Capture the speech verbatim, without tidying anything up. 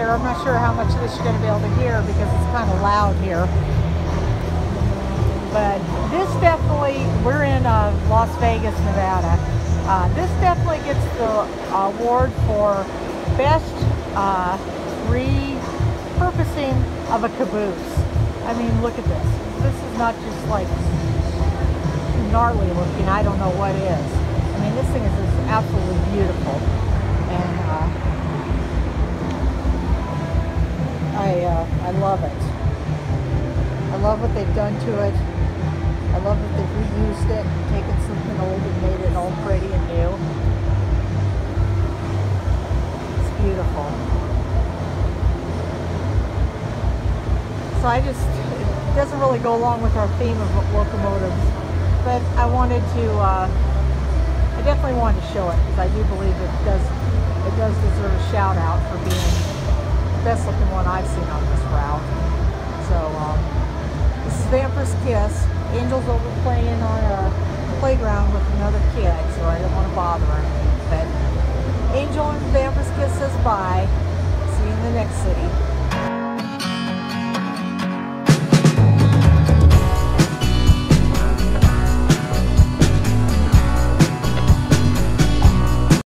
here. I'm not sure how much of this you're going to be able to hear because it's kind of loud here. But this definitely, we're in uh, Las Vegas, Nevada. Uh, this definitely gets the award for best uh, repurposing of a caboose. I mean, look at this. This is not just like gnarly looking. I don't know what is. I mean, this thing is just absolutely beautiful. And uh, I, uh, I love it. I love what they've done to it. I love that they've reused it, taken something old and made it all pretty and new. It's beautiful. So I just, it doesn't really go along with our theme of locomotives, but I wanted to, uh, I definitely wanted to show it because I do believe it does, it does deserve a shout out for being the best looking one I've seen on this route. So um, this is Vampyresskiss. Angel's over playing on a playground with another kid, so I don't want to bother him. But Angel and Vampyresskiss says bye. See you in the next city.